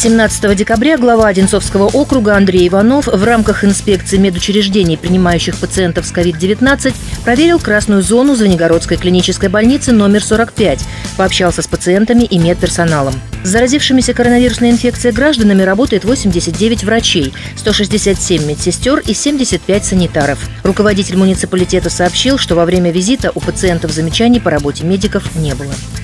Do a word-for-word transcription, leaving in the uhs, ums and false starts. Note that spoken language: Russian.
семнадцатого декабря глава Одинцовского округа Андрей Иванов в рамках инспекции медучреждений, принимающих пациентов с ковид девятнадцать, проверил красную зону Звенигородской клинической больницы номер сорок пять, пообщался с пациентами и медперсоналом. С заразившимися коронавирусной инфекцией гражданами работает восемьдесят девять врачей, сто шестьдесят семь медсестер и семьдесят пять санитаров. Руководитель муниципалитета сообщил, что во время визита у пациентов замечаний по работе медиков не было.